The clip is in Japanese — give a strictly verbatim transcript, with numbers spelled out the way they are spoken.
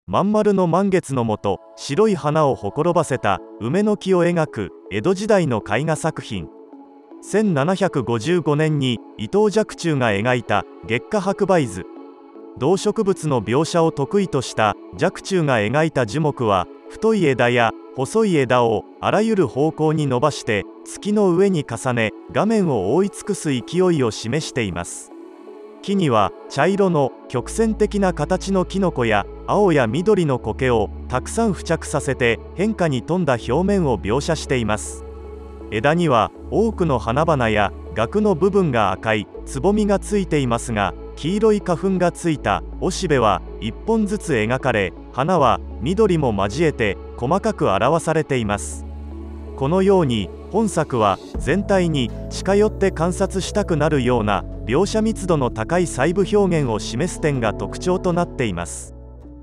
まん丸の満月のもと白い花をほころばせた梅の木を描く江戸時代の絵画作品。せんななひゃくごじゅうごねんに伊藤若冲が描いた月下白梅図。動植物の描写を得意とした若冲が描いた樹木は、太い枝や細い枝をあらゆる方向に伸ばして月の上に重ね、画面を覆い尽くす勢いを示しています。木には茶色の曲線的な形のキノコや青や緑の苔をたくさん付着させて変化に富んだ表面を描写しています。枝には多くの花々や萼の部分が赤いつぼみがついていますが、黄色い花粉がついたおしべはいっぽんずつ描かれ、花は緑も交えて細かく表されています。このように本作は全体に近寄って観察したくなるような描写密度の高い細部表現を示す点が特徴となっています。